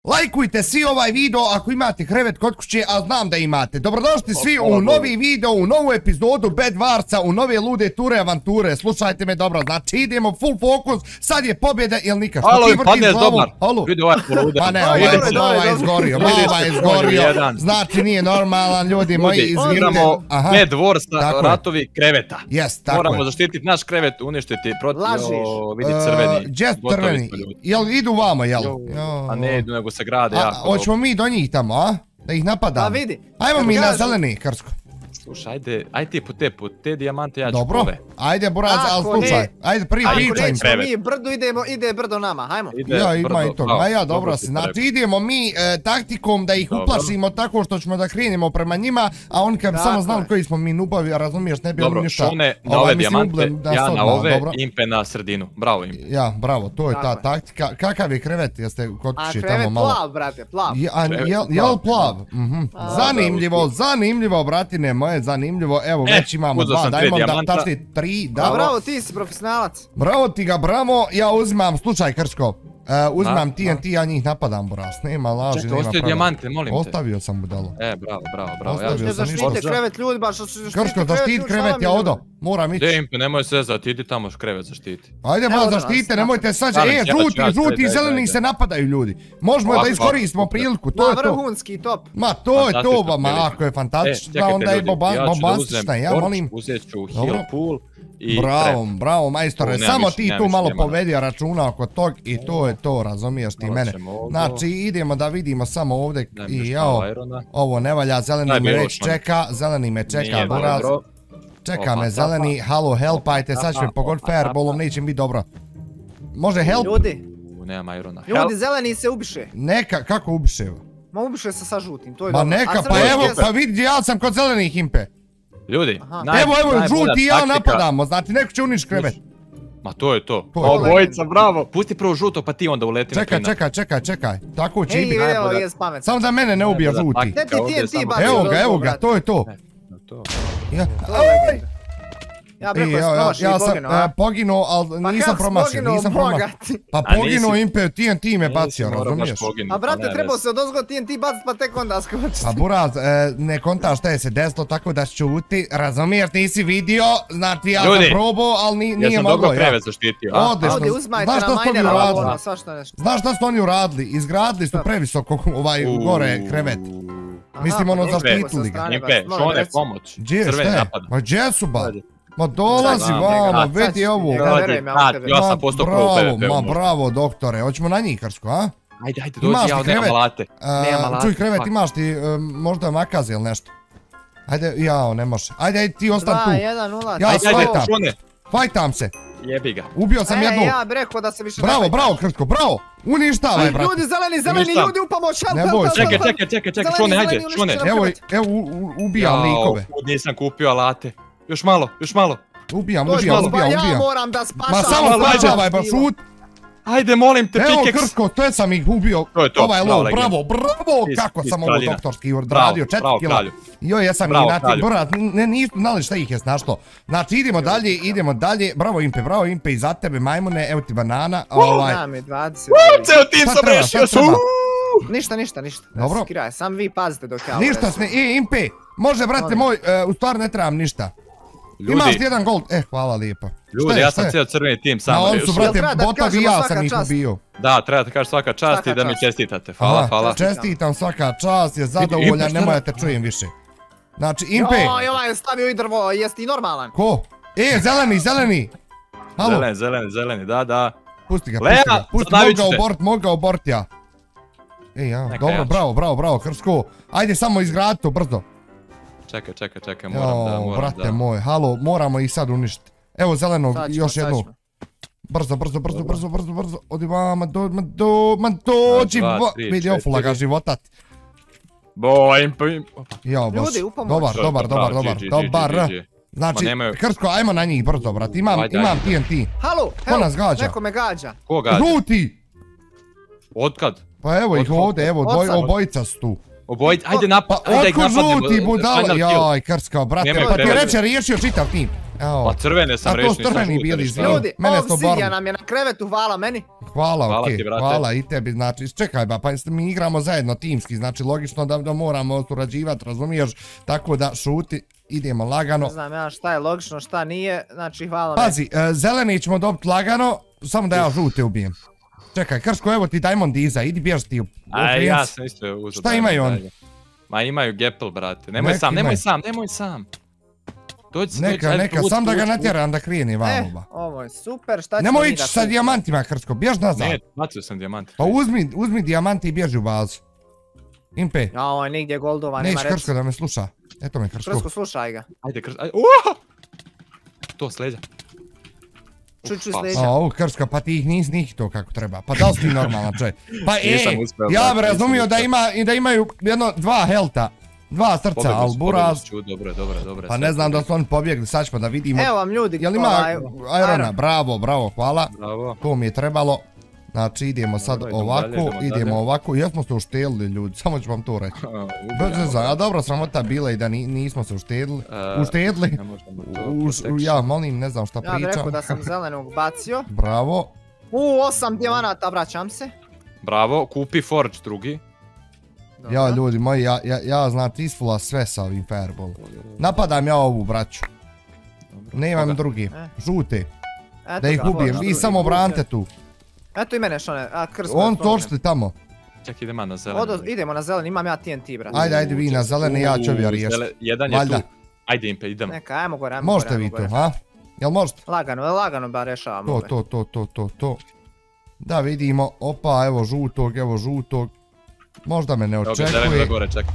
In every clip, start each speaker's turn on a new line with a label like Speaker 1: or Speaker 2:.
Speaker 1: Lajkujte svi ovaj video ako imate krevet kod kuće, a znam da imate. Dobrodošli svi u novi video, u novu epizodu Bed Warsa, u nove lude ture avanture. Slušajte me dobro, znači idemo full fokus, sad je pobjeda ili nikad.
Speaker 2: Halo, padne dobar.
Speaker 1: Vidi ovaj poluda. Pa ne, ovaj je izgorio, znači nije normalan, ljudi moji, izvinite.
Speaker 2: Moramo Bed Warsa, ratovi kreveta. Moramo zaštititi naš krevet, uništiti protiv, vidi crveni.
Speaker 1: Gdje crveni? Jel idu vamo, jel?
Speaker 2: A ne idu, nego se grade jako dobro.
Speaker 1: Hoćemo mi do njih tamo, a? Da ih napadamo.
Speaker 3: A vidi.
Speaker 1: Ajmo mi na zeleni, Krsko.
Speaker 2: Slušaj, ajde ti po te dijamante, ja ću pove.
Speaker 1: Dobro, ajde Buraz, ali slušaj. Ajde prije pričaj im.
Speaker 3: Ako nećemo mi brdu, ide brdo nama, hajmo.
Speaker 1: Ja, ima i toga. A ja, dobro si. Znači idemo mi taktikom da ih uplašimo tako što ćemo da krenemo prema njima, a oni kad bi samo znali koji smo mi nubavi, razumiješ, ne bi oni ništa.
Speaker 2: Dobro, Šone na ove dijamante, ja na ove, Impe na sredinu. Bravo Impe.
Speaker 1: Ja, bravo, to je ta taktika. Kakav je krevet, jeste kod kući tamo malo?
Speaker 3: A krevet plav, brate, plav.
Speaker 1: Jel plav? Zanimljivo, bratine moje, zanimljivo. Evo, već imamo dva, dajmo da tašti 3, da.
Speaker 3: Bravo, ti si profesionalac.
Speaker 1: Bravo ti ga, bravo, ja uzimam, slučaj Krško, uzimam TNT, ja njih napadam, Buraz, nema laži, nema
Speaker 2: prava. Ostavi dijamante, molim te.
Speaker 1: Ostavio sam budalo.
Speaker 2: Bravo.
Speaker 1: Ostavio sam ništa.
Speaker 3: Zaštite krevet ljudi, baš zaštite krevet.
Speaker 1: Krško, zaštiti krevet, ja odo, moram ići.
Speaker 2: Impe, nemoj se zati, idi tamo krevet zaštiti.
Speaker 1: Ajde ba, zaštite, nemojte sađe, žuti i zeleni se napadaju ljudi. Možemo da iskoristimo priliku, to je to.
Speaker 3: Vrhunski top.
Speaker 1: Ma to je to, ma ako je fantastično, onda je bombastična, ja molim.
Speaker 2: Uzet ću heal pool.
Speaker 1: Bravo majstore, samo ti tu malo povedi računa oko tog i to je to, razumiješ ti mene. Znači idemo da vidimo samo ovdje i jao, ovo ne valja, zeleni me već čeka, Buraz. Čeka me zeleni, halo helpajte, sad će me pogoditi fireballom, neće mi biti dobro. Može help?
Speaker 3: Ljudi,
Speaker 2: Ljudi,
Speaker 3: zeleni se ubiše.
Speaker 1: Neka, kako ubiše?
Speaker 3: Ma ubiše se sa žutim, to je dobro.
Speaker 1: Ma neka, pa evo, pa vidi, ja sam kod zelenih Impe.
Speaker 2: Ljudi,
Speaker 1: evo, žuti i ja napadamo, znači neko će uniš krevet.
Speaker 2: Ma to je to. Obojica, bravo. Pusti prvo žuto pa ti onda uleti na krina.
Speaker 1: Čekaj, tako će i biti. Samo da mene ne ubija žuti. Evo ga, to je to. Ja sam poginuo, ali nisam promašio, Pa poginuo Impe, TNT me bacio, razumiješ?
Speaker 3: A brate, trebao se odozgo TNT bacit pa tek onda skočiti.
Speaker 1: Pa Buraz, ne kontaš šta je se desilo, tako da šuti, razumiješ, nisi vidio, znači ja sam probao, ali nije moglo.
Speaker 2: Ja sam dobro krevet zaštitio.
Speaker 1: Odlično, znaš šta su oni uradili? Izgradili su previsoko gore krevet. Mislim ono zaštitili ga.
Speaker 2: Impe, Šone, pomoć. Crveni napad.
Speaker 1: Ma gdje su ba? Ma dolazi vamo, vidi ovo.
Speaker 2: Ja sam postao prvo PvP.
Speaker 1: Ma bravo doktore, hoćemo na njih Krsko, a?
Speaker 2: Ajde, dođi, ja nemam alate.
Speaker 1: Čuj krevet, imaš ti možda makaze ili nešto? Ajde, jao, ne može. Ajde, ti ostan tu. Ja fajtam se.
Speaker 2: Jebi ga.
Speaker 1: Ubio sam jednu.
Speaker 3: Ja bi rekao da se više ne fajtam.
Speaker 1: Bravo Krsko, bravo. Uništavaj, brate.
Speaker 3: Ljudi, zeleni ljudi u pomoć.
Speaker 2: Čekaj, Šone, hajde, Šone.
Speaker 1: Evo, ubijam likove.
Speaker 2: Nisam kupio alate. Još malo.
Speaker 1: Ubijam.
Speaker 3: Ja moram da spašavam.
Speaker 1: Ma samo spašavaj, ba šut.
Speaker 2: Ajde, molim te, pikeks.
Speaker 1: Evo Krsko, to sam ih ubio. Ovaj lov, bravo, kako sam ovo doktorski odradio, 4 kila. Joj, jesam ih nati, brat, nisu znali šta ih je snašlo. Znači, idemo dalje, bravo Impe, i za tebe majmune, evo ti banana.
Speaker 3: Ceo
Speaker 2: tim sam rešio su.
Speaker 3: Ništa.
Speaker 1: Dobro.
Speaker 3: Sam vi pazite dok ja
Speaker 1: ništa, Impe, može brate moj, u stvari ne trebam ništa. Imaš jedan gold, hvala lijepa.
Speaker 2: Ljudi, ja sam cijel crveni tim sam
Speaker 1: rešio. Na on su, brate, botovi i ja sam ih ubio.
Speaker 2: Da, treba da kažeš svaka čast i da mi čestitate. Hvala.
Speaker 1: Čestitam, svaka čast, je zadovoljan, nemoj da te čujem više. Znači, Impe.
Speaker 3: Joj, ovaj je stavio i drvo, jesi ti normalan?
Speaker 1: Ko? Zeleni. Halo.
Speaker 2: Zeleni, da.
Speaker 1: Pusti ga. Mogu ga obort ja. Dobro, bravo, Krsko. Ajde, samo izgradi to, brzo.
Speaker 2: Čekaj, moram da...
Speaker 1: Brate moj, halo, moramo ih sad uništiti. Evo zelenog, još jednu. Brzo. Odi vama, dođi, vidi ofula ga životat. Jao, boš, dobar. Znači, Krsko, ajmo na njih brzo, brat, imam TNT.
Speaker 3: Halo,
Speaker 1: ko nas gađa?
Speaker 3: neko me gađa.
Speaker 2: Ko gađa?
Speaker 1: Žuti!
Speaker 2: Otkad?
Speaker 1: Pa evo ih ovdje, evo, obojica su tu.
Speaker 2: Ajde napad.
Speaker 1: Otko žuti budala, jaj Krsko, brate, pa ti reče riješio čitav tim.
Speaker 2: Pa crvene sam rešio, nisam žute.
Speaker 3: Ljudi, Obsidian nam je na krevetu, hvala meni.
Speaker 1: Hvala, okej, hvala i tebi, znači, čekaj ba, pa mi igramo zajedno timski, znači, logično da moramo surađivati, razumiješ, tako da šuti, idemo lagano.
Speaker 3: Ne znam ja šta je logično, šta nije, znači, hvala meni.
Speaker 1: Pazi, zeleni ćemo dobiti lagano, samo da ja žute ubijem. Čekaj, Krško, evo ti Diamond Diza, idi bjež ti u
Speaker 2: Aj, ja sam isto uzeo.
Speaker 1: Šta imaju oni?
Speaker 2: Ma imaju Gapple, brate, nemoj sam.
Speaker 1: Neka, sam da ga natjeram da krijeni vamo ba.
Speaker 3: Ovo je super, šta ćemo
Speaker 1: mi da... Nemoj ići sa dijamantima, Krško, bjež nazad.
Speaker 2: Ne, bacio sam dijamanti.
Speaker 1: Pa uzmi dijamanti i bježi u bazu. Impe.
Speaker 3: Ja, ovo je nigdje goldova, nema reći.
Speaker 1: Neć Krško da me sluša. Eto me Krško.
Speaker 3: Krško, slušaj ga.
Speaker 2: Ajde, Krško, ajde. To sleđa.
Speaker 3: Čuću sleđa.
Speaker 1: Krško, pa ti ih nisi to kako treba. Pa da li si ti normalan čovjek? Pa ja bi razumio da imaju jedno 2 helta. 2 srca, ali buraz...
Speaker 2: Dobro.
Speaker 1: Pa ne znam da su oni pobjegli, sad ćemo da vidimo.
Speaker 3: Evo vam ljudi.
Speaker 1: Jel ima Irona? Bravo, hvala. To mi je trebalo. Znači idemo sad ovako, jesmo se uštelili ljudi, samo ću vam to reći. A dobro, sramota bila i da nismo se uštedili. Ja molim, ne znam šta pričam.
Speaker 3: Ja bih rekao da sam zelenog bacio.
Speaker 1: Bravo.
Speaker 3: 8 dijamanata, vraćam se.
Speaker 2: Bravo, kupi Forge drugi.
Speaker 1: Ja ljudi moji, ja znate isfula sve sa ovim fireball. Napadam ja ovu braću. Nemam drugi, žute. Da ih ubijem, vi samo brante tu.
Speaker 3: Eto i mene šone, Krsko.
Speaker 1: On točite tamo.
Speaker 2: Čak idemo na zelen.
Speaker 3: Idemo na zelen, imam ja TNT brat.
Speaker 1: Ajde vi na zelen i ja ću ovdje riješiti.
Speaker 2: Jedan je tu. Ajde Impe, idemo.
Speaker 3: Neka, ajmo gore.
Speaker 1: Možete vi to, ha? Jel možete?
Speaker 3: Lagano ba rešavamo.
Speaker 1: To. Da vidimo, opa, evo žutog. Možda me ne očekuje.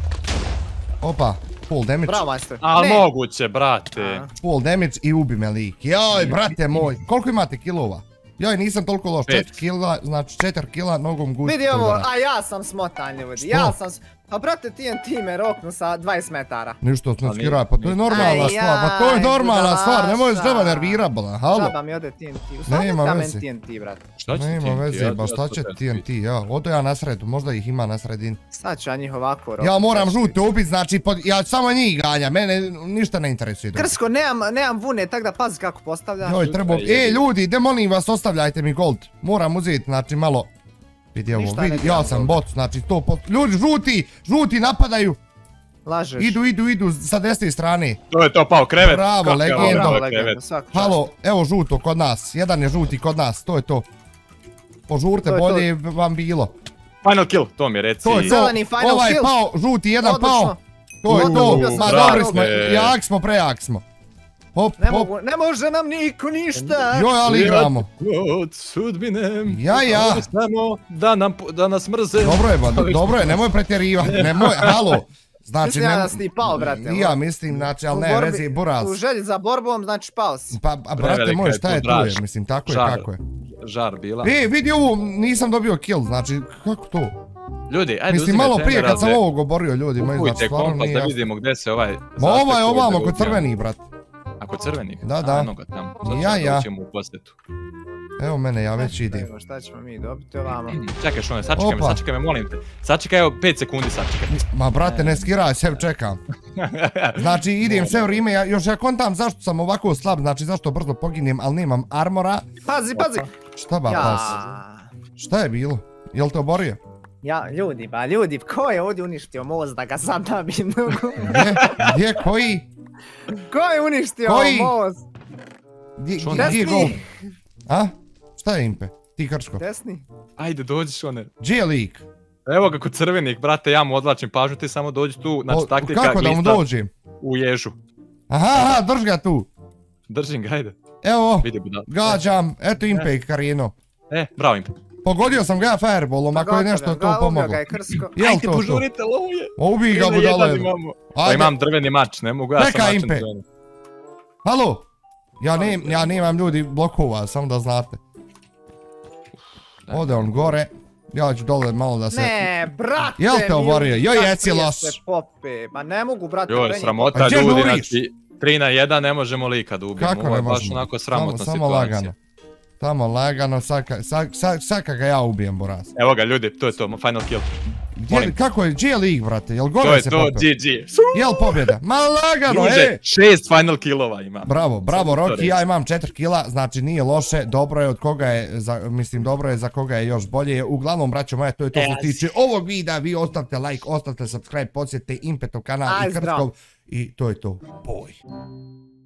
Speaker 1: Opa, full damage.
Speaker 3: Bravo, majster.
Speaker 2: A moguće, brate.
Speaker 1: Full damage i ubi me lik. Joj, brate moj. Koliko imate kilova? Joj, nisam toliko loš. 4 kila, znači 4 kila nogom gusti.
Speaker 3: Vidi ovo, a ja sam smotan ljudi. Pa brate, TNT me roknu sa 20 metara.
Speaker 1: Ništa, skiraj, pa to je normalna stvar, nemoj se treba nervirat, bala, halo.
Speaker 3: Žaba mi ode TNT, ustavite da men TNT, brate.
Speaker 2: Šta će TNT?
Speaker 1: Nema veze, ba šta će TNT, ja, odo ja na sredu, možda ih ima na sredini.
Speaker 3: Sad ću ja njih ovako roknu.
Speaker 1: Ja moram žute ubit, znači, ja samo njih ganjam, mene ništa ne interesuje.
Speaker 3: Krsko, nemam vune, tak da pazi kako postavljaš.
Speaker 1: Joj, treba, ljudi, de molim vas, ostavljajte mi gold, moram uzeti, znači, malo. Vidi ovo, ja sam bot, znači 100%, ljudi žuti napadaju.
Speaker 3: Lažeš.
Speaker 1: Idu sa desne strane.
Speaker 2: To je to pao krevet.
Speaker 1: Bravo, legendo. Halo, evo žuto kod nas, jedan je žuti kod nas, to je to. Požurte, bolje vam bilo.
Speaker 2: Final kill, to mi reci.
Speaker 1: To je to, ovaj pao, žuti jedan pao. To je to, ma dobri smo, jak smo, prejak smo. Hop.
Speaker 3: Ne može nam niko ništa.
Speaker 1: Joj, ali igramo.
Speaker 2: Od sudbine.
Speaker 1: Ja.
Speaker 2: Da nas mrze.
Speaker 1: Dobro je, nemoj pretjerivati, nemoj, halo.
Speaker 3: Mislim ja da si ti pao, brate.
Speaker 1: Ja mislim, znači, ali ne, vezi, buraz.
Speaker 3: U želji za borbom, znači pao si.
Speaker 1: Pa, brate moj, šta je tu je, mislim, tako je kako je.
Speaker 2: Žar bila.
Speaker 1: Vidi ovo, nisam dobio kill, znači, kako to?
Speaker 2: Ljudi, ajde uzimajte.
Speaker 1: Mislim, malo prije kad sam ovog oborio, ljudi, znači, stvarno nije jasno.
Speaker 2: Da vidimo gde se ovaj...
Speaker 1: Ma ovaj ovamo kod crvenih, brate.
Speaker 2: A kod crvenih?
Speaker 1: Da.
Speaker 2: Eno ga tamo, zato što ućemo u posjetu.
Speaker 1: Evo mene, ja već idem.
Speaker 3: Evo šta ćemo mi dobiti ovamo.
Speaker 2: Čekaj Šone, sačekaj me, molim te. Sačekaj, evo 5 sekundi sačekaj.
Speaker 1: Ma brate, ne skiraj, sve čekam. Znači idem sve vrijeme, još ja kontam zašto sam ovako slab, znači zašto brzo poginem, ali nemam armora.
Speaker 3: Pazi!
Speaker 1: Šta ba, šta je bilo? Jel te oborio?
Speaker 3: Ja, ljudi, ko je ovdje uništio most da ga sad nabim?
Speaker 1: Gdje, koji?
Speaker 3: Ko je uništio most?
Speaker 1: Gdje je gol? A? Šta je Impe? Ti Krško?
Speaker 3: Desni?
Speaker 2: Ajde, dođi Šone.
Speaker 1: Gdje je lik?
Speaker 2: Evo ga kod crvenih, brate, ja mu odvlačim pažnju, ti samo dođi tu, znači taktika glista.
Speaker 1: Kako da mu dođem?
Speaker 2: U ježu.
Speaker 1: Aha, drž ga tu.
Speaker 2: Držim ga, ajde.
Speaker 1: Evo, gađam, eto Impe Karino.
Speaker 2: Bravo Impe.
Speaker 1: Pogodio sam ga fireballom, ako je nešto to pomoglo.
Speaker 2: Ajde, požurite, lovuje.
Speaker 1: Ubij ga budale.
Speaker 2: Pa imam drveni mač, ne mogu ja sam mačem drveni.
Speaker 1: Halo? Ja nemam ljudi blokova, samo da znate. Ode on gore. Ja ću dole malo da se...
Speaker 3: Ne, brate!
Speaker 1: Jel te oborio? Joj, jeci loš!
Speaker 3: Ma ne mogu, brate,
Speaker 2: joj, sramota ljudi, znači 3 na 1 ne možemo lika da ubijemo.
Speaker 1: Kako ne možemo?
Speaker 2: Ovo je baš onako sramotna situacija.
Speaker 1: Samo lagano, saka ga ja ubijem, Boras.
Speaker 2: Evo ga ljudi, to je to, final kill.
Speaker 1: Kako je, gdje je lig, brate? Jel gore se popeo?
Speaker 2: To je to, GG.
Speaker 1: Jel pobjeda? Ma lagano,
Speaker 2: 6 final killova ima.
Speaker 1: Bravo, Rocky, ja imam 4 kila, znači nije loše, dobro je od koga je, mislim dobro je za koga je još bolje. Uglavnom, braćo moje, to je to što tiče ovog videa, vi ostavite like, ostavite subscribe, podsjetite Impetov kanal i Krtkov i to je to, boj.